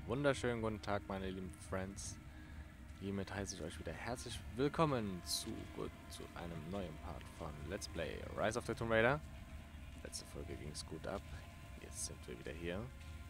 wunderschönen guten Tag, meine lieben Friends. Hiermit heiße ich euch wieder herzlich willkommen zu einem neuen Part von Let's Play Rise of the Tomb Raider. Letzte Folge ging es gut ab. Jetzt sind wir wieder hier.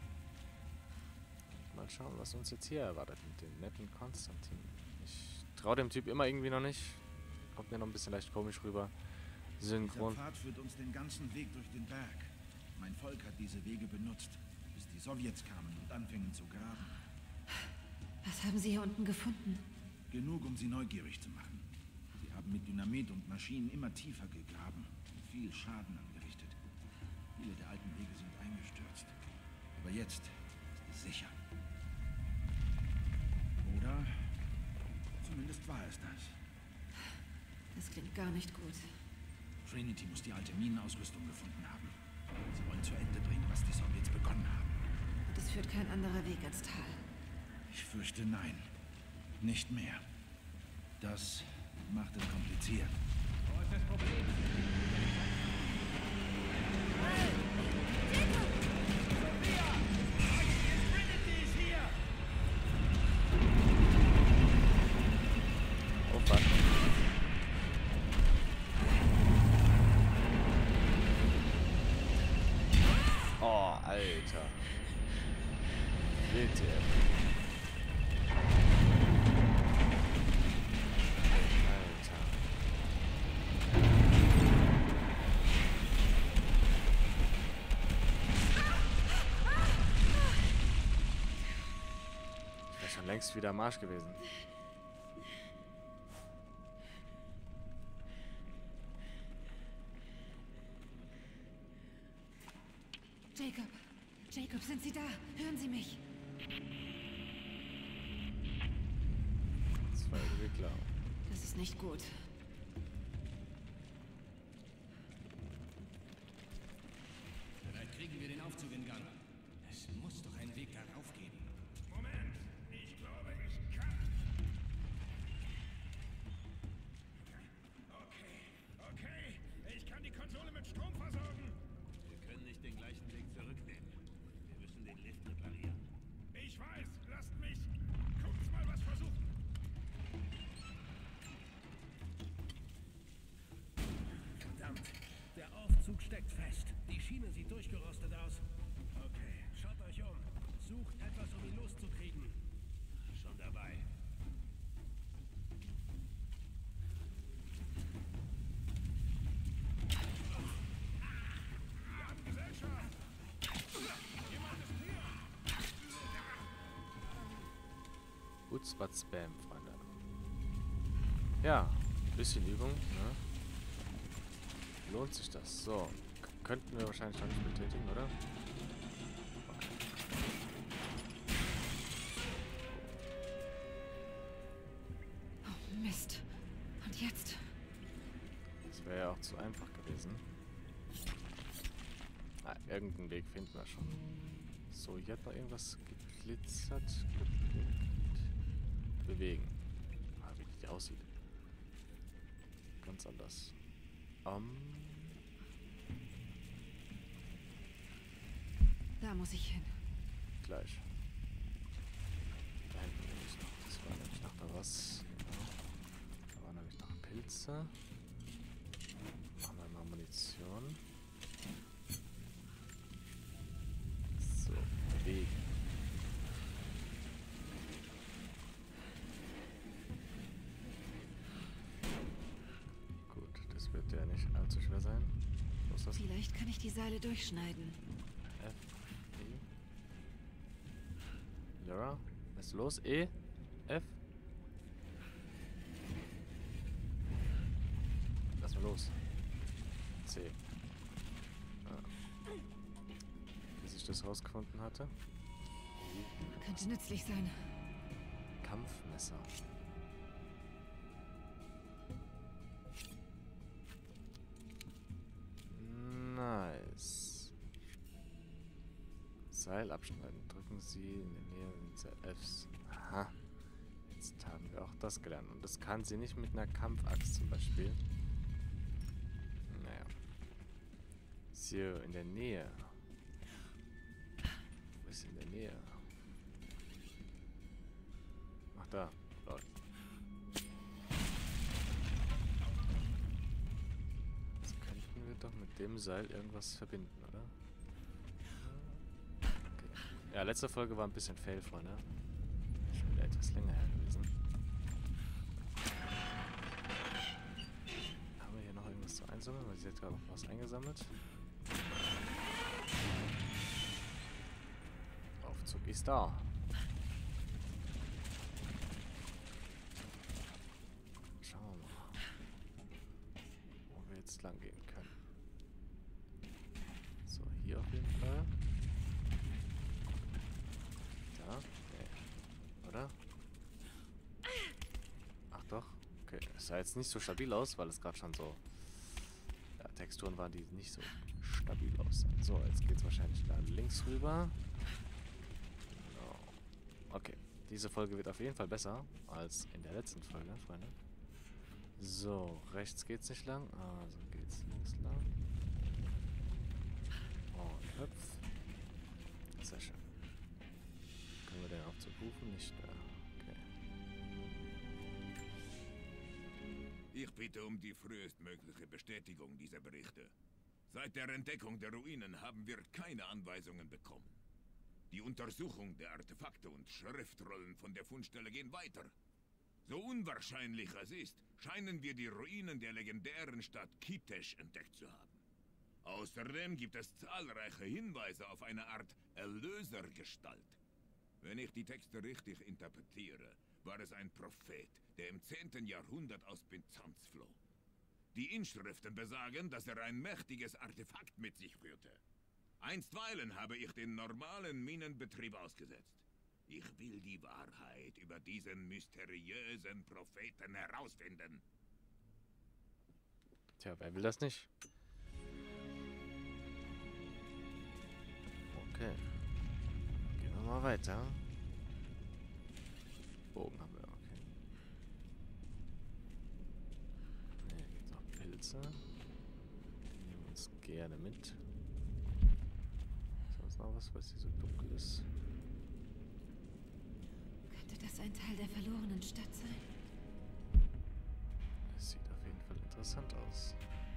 Mal schauen, was uns jetzt hier erwartet mit dem netten Konstantin. Ich traue dem Typ immer irgendwie noch nicht. Kommt mir noch ein bisschen leicht komisch rüber. Synchron. Dieser Pfad führt uns den ganzen Weg durch den Berg. Mein Volk hat diese Wege benutzt, bis die Sowjets kamen und anfingen zu graben. Was haben Sie hier unten gefunden? Genug, um sie neugierig zu machen. Sie haben mit Dynamit und Maschinen immer tiefer gegraben und viel Schaden angerichtet. Viele der alten Wege sind eingestürzt. Aber jetzt ist es sicher. Oder zumindest war es das. Das klingt gar nicht gut. Trinity muss die alte Minenausrüstung gefunden haben. Sie wollen zu Ende bringen, was die Sowjets begonnen haben. Und es führt kein anderer Weg ans Tal. Ich fürchte nein. Nicht mehr. Das macht es kompliziert. Wo ist das Problem? Sophia! Trinity ist hier! Oh fuck. Oh, Alter. Wild, ey. Alter. Ich wäre schon längst wieder am Arsch gewesen. Jacob! Jacob, sind Sie da? Hören Sie mich? Das war irgendwie klar. Das ist nicht gut. Vielleicht kriegen wir den Aufzug in Gang. Es muss doch einen Weg darauf geben. Moment, ich glaube, ich kann. Okay, ich kann die Konsole mit Strom versorgen. Wir können nicht den gleichen Weg zurücknehmen. Wir müssen den Lift reparieren. Ich weiß, lasst mich kurz mal was versuchen. Verdammt, der Aufzug steckt fest. Die Schiene sieht durchgerostet aus. Okay, schaut euch um. Sucht etwas, um ihn loszukriegen. Schon dabei. Wir haben Gesellschaft. Jemand ist hier. Gut Spot Spam, Freunde. Ja, ein bisschen Übung, ne? Lohnt sich das? So, könnten wir wahrscheinlich noch nicht betätigen, oder? Oh, Mist. Und jetzt? Das wäre ja auch zu einfach gewesen. Ah, irgendeinen Weg finden wir schon. So, hier hat noch irgendwas geglitzert. Geblinkt. Bewegen. Ah, wie die aussieht. Ganz anders. Da muss ich hin. Gleich. Da hinten nämlich noch. Das war nämlich noch da was. Genau. Da waren nämlich noch Pilze. Machen wir mal Munition. So, bewegen. Gut, das wird ja nicht allzu schwer sein. Wo ist das? Vielleicht kann ich die Seile durchschneiden. F, E. Lara, was ist los? E, F. Lass mal los. C. Ah. Bis ich das rausgefunden hatte. Könnte nützlich sein. Kampfmesser. Nice. Seil abschneiden. Drücken Sie in der Nähe der Fs. Aha. Jetzt haben wir auch das gelernt. Und das kann sie nicht mit einer Kampfaxt zum Beispiel. Naja. So, in der Nähe. Wo ist in der Nähe? da. Lol. Jetzt könnten wir doch mit dem Seil irgendwas verbinden, oder? Okay. Ja, letzte Folge war ein bisschen fail, Freunde. Schon wieder etwas länger her gewesen. Haben wir hier noch irgendwas zu einsammeln? Weil sie hat gerade noch was eingesammelt. Aufzug ist da. Schauen wir mal, wo wir jetzt lang gehen können. So, hier auf jeden Fall. Da? Nee. Oder? Ach doch. Okay, es sah jetzt nicht so stabil aus, weil es gerade schon so... Ja, Texturen waren, die nicht so stabil aussahen. So, jetzt geht es wahrscheinlich da links rüber. Genau. Okay, diese Folge wird auf jeden Fall besser als in der letzten Folge, Freunde. So, rechts geht's nicht lang, also geht's links lang. Und hüpf. Sehr schön. Können wir den Aufzug rufen? Nicht mehr. Okay. Ich bitte um die frühestmögliche Bestätigung dieser Berichte. Seit der Entdeckung der Ruinen haben wir keine Anweisungen bekommen. Die Untersuchung der Artefakte und Schriftrollen von der Fundstelle gehen weiter. So unwahrscheinlich es ist, scheinen wir die Ruinen der legendären Stadt Kitesh entdeckt zu haben. Außerdem gibt es zahlreiche Hinweise auf eine Art Erlösergestalt. Wenn ich die Texte richtig interpretiere, war es ein Prophet, der im 10. Jahrhundert aus Byzanz floh. Die Inschriften besagen, dass er ein mächtiges Artefakt mit sich führte. Einstweilen habe ich den normalen Minenbetrieb ausgesetzt. Ich will die Wahrheit über diesen mysteriösen Propheten herausfinden. Tja, wer will das nicht? Okay. Gehen wir mal weiter. Bogen haben wir, okay. Hier gibt es noch Pilze. Die nehmen wir uns gerne mit. Ist sonst noch was, was hier so dunkel ist? Könnte das ein Teil der verlorenen Stadt sein? Es sieht auf jeden Fall interessant aus.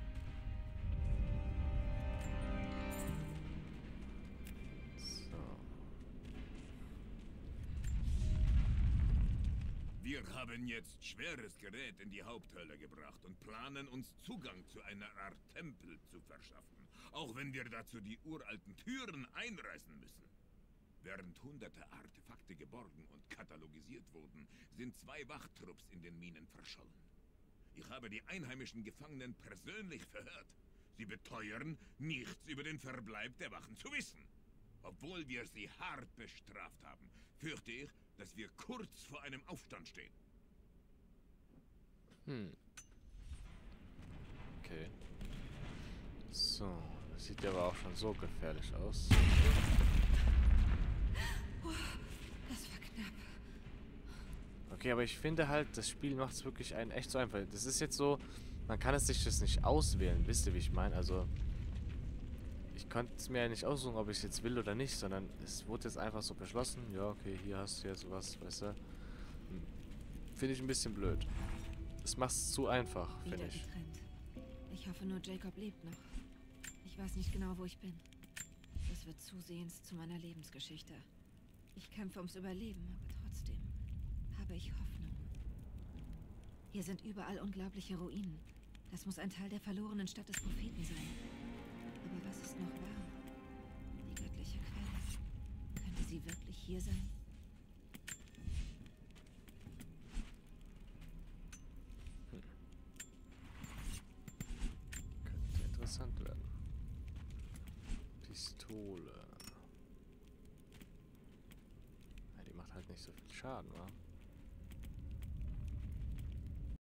Wir haben jetzt schweres Gerät in die Haupthölle gebracht und planen uns Zugang zu einer Art Tempel zu verschaffen. Auch wenn wir dazu die uralten Türen einreißen müssen. Während hunderte Artefakte geborgen und katalogisiert wurden, sind 2 Wachtrupps in den Minen verschollen. Ich habe die einheimischen Gefangenen persönlich verhört. Sie beteuern, nichts über den Verbleib der Wachen zu wissen. Obwohl wir sie hart bestraft haben, fürchte ich, dass wir kurz vor einem Aufstand stehen. Okay. So, das sieht ja aber auch schon so gefährlich aus. Das war knapp. Okay, aber ich finde halt, das Spiel macht es wirklich einen echt so einfach. Das ist jetzt so, man kann es sich das nicht auswählen, wisst ihr, wie ich meine? Also, ich konnte es mir ja nicht aussuchen, ob ich es jetzt will oder nicht, sondern es wurde jetzt einfach so beschlossen. Ja, okay, hier hast du jetzt was, weißt du. Finde ich ein bisschen blöd. Es macht es zu einfach, finde ich. Getrennt. Ich hoffe nur, Jacob lebt noch. Ich weiß nicht genau, wo ich bin. Das wird zusehends zu meiner Lebensgeschichte. Ich kämpfe ums Überleben, aber trotzdem habe ich Hoffnung. Hier sind überall unglaubliche Ruinen. Das muss ein Teil der verlorenen Stadt des Propheten sein. Aber was ist noch wahr? Die göttliche Quelle. Könnte sie wirklich hier sein? Könnte interessant werden. Pistole. Ja, die macht halt nicht so viel Schaden, wa?